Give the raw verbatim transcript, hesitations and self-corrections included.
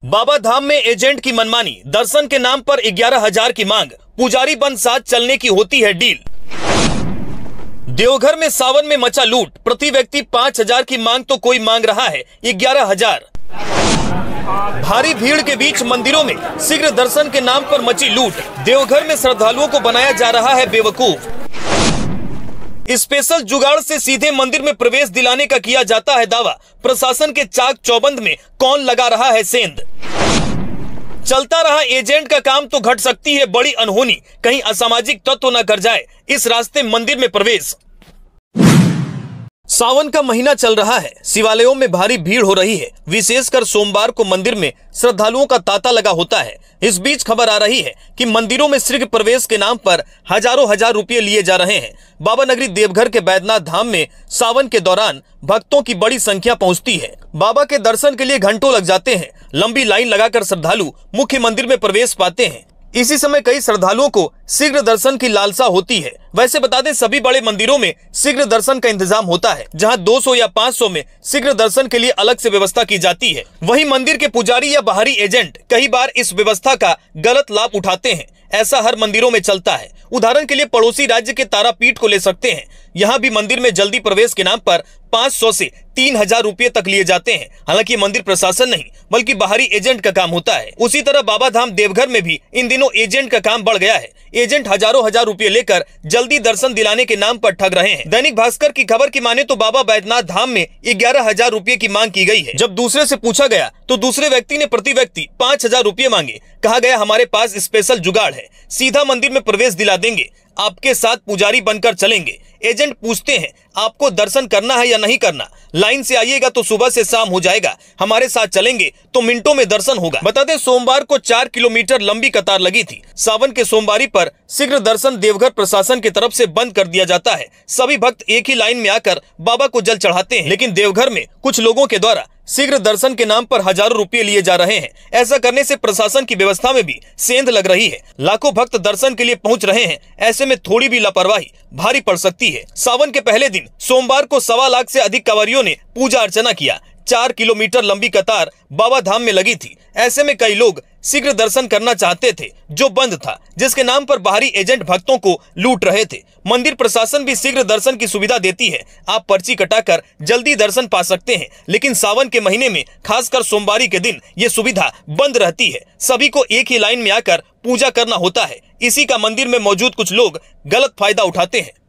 बाबा धाम में एजेंट की मनमानी, दर्शन के नाम पर ग्यारह हजार की मांग, पुजारी बन साथ चलने की होती है डील। देवघर में सावन में मचा लूट, प्रति व्यक्ति पांच हजार की मांग तो कोई मांग रहा है ग्यारह हजार। भारी भीड़ के बीच मंदिरों में शीघ्र दर्शन के नाम पर मची लूट, देवघर में श्रद्धालुओं को बनाया जा रहा है बेवकूफ। स्पेशल जुगाड़ से सीधे मंदिर में प्रवेश दिलाने का किया जाता है दावा, प्रशासन के चाक चौबंद में कौन लगा रहा है सेंध। चलता रहा एजेंट का काम तो घट सकती है बड़ी अनहोनी, कहीं असामाजिक तत्व न कर जाए इस रास्ते मंदिर में प्रवेश। सावन का महीना चल रहा है, शिवालयों में भारी भीड़ हो रही है, विशेषकर सोमवार को मंदिर में श्रद्धालुओं का तांता लगा होता है। इस बीच खबर आ रही है कि मंदिरों में शीघ्र प्रवेश के नाम पर हजारों हजार रुपए लिए जा रहे हैं। बाबा नगरी देवघर के बैद्यनाथ धाम में सावन के दौरान भक्तों की बड़ी संख्या पहुंचती है। बाबा के दर्शन के लिए घंटों लग जाते हैं, लंबी लाइन लगाकर श्रद्धालु मुख्य मंदिर में प्रवेश पाते हैं। इसी समय कई श्रद्धालुओं को शीघ्र दर्शन की लालसा होती है। वैसे बता दें, सभी बड़े मंदिरों में शीघ्र दर्शन का इंतजाम होता है, जहां दो सौ या पाँच सौ में शीघ्र दर्शन के लिए अलग से व्यवस्था की जाती है। वहीं मंदिर के पुजारी या बाहरी एजेंट कई बार इस व्यवस्था का गलत लाभ उठाते हैं। ऐसा हर मंदिरों में चलता है। उदाहरण के लिए पड़ोसी राज्य के तारापीठ को ले सकते हैं। यहाँ भी मंदिर में जल्दी प्रवेश के नाम पर पाँच सौ से तीन हजार रुपये तक लिए जाते हैं। हालांकि मंदिर प्रशासन नहीं बल्कि बाहरी एजेंट का काम होता है। उसी तरह बाबा धाम देवघर में भी इन दिनों एजेंट का काम बढ़ गया है। एजेंट हजारों हजार रुपए लेकर जल्दी दर्शन दिलाने के नाम पर ठग रहे हैं। दैनिक भास्कर की खबर की माने तो बाबा बैद्यनाथ धाम में ग्यारह हजार रुपए की मांग की गई है। जब दूसरे से पूछा गया तो दूसरे व्यक्ति ने प्रति व्यक्ति पाँच हजार रुपये मांगे। कहा गया हमारे पास स्पेशल जुगाड़ है, सीधा मंदिर में प्रवेश दिला देंगे, आपके साथ पुजारी बनकर चलेंगे। एजेंट पूछते हैं आपको दर्शन करना है या नहीं करना, लाइन से आइएगा तो सुबह से शाम हो जाएगा, हमारे साथ चलेंगे तो मिनटों में दर्शन होगा। बता दें, सोमवार को चार किलोमीटर लंबी कतार लगी थी। सावन के सोमवारी पर शीघ्र दर्शन देवघर प्रशासन की तरफ से बंद कर दिया जाता है। सभी भक्त एक ही लाइन में आकर बाबा को जल चढ़ाते हैं, लेकिन देवघर में कुछ लोगों के द्वारा शीघ्र दर्शन के नाम पर हजारों रुपए लिए जा रहे हैं। ऐसा करने से प्रशासन की व्यवस्था में भी सेंध लग रही है। लाखों भक्त दर्शन के लिए पहुंच रहे हैं, ऐसे में थोड़ी भी लापरवाही भारी पड़ सकती है। सावन के पहले दिन सोमवार को सवा लाख से अधिक कांवरियों ने पूजा अर्चना किया। चार किलोमीटर लंबी कतार बाबा धाम में लगी थी। ऐसे में कई लोग शीघ्र दर्शन करना चाहते थे जो बंद था, जिसके नाम पर बाहरी एजेंट भक्तों को लूट रहे थे। मंदिर प्रशासन भी शीघ्र दर्शन की सुविधा देती है, आप पर्ची कटाकर जल्दी दर्शन पा सकते हैं, लेकिन सावन के महीने में खासकर सोमवारी के दिन ये सुविधा बंद रहती है। सभी को एक ही लाइन में आकर पूजा करना होता है। इसी का मंदिर में मौजूद कुछ लोग गलत फायदा उठाते हैं।